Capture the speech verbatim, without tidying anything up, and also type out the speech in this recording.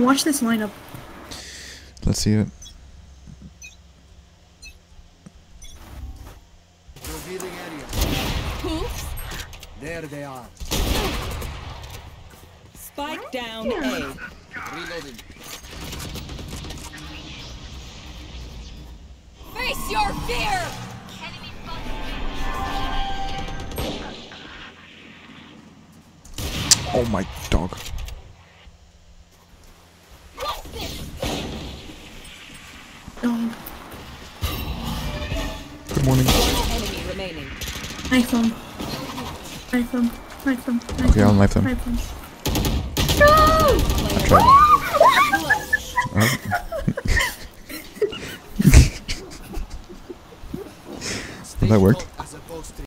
Watch this lineup. Let's see it. Revealing area. Oops. There they are. Spike down A. Reloading. Face your fear! Oh my dog. Oh, Good morning. Enemy remaining. knife him. Knife him. Knife him. Knife Okay, him, I'll knife him. Knife him. I tried. Oh. Well, that worked.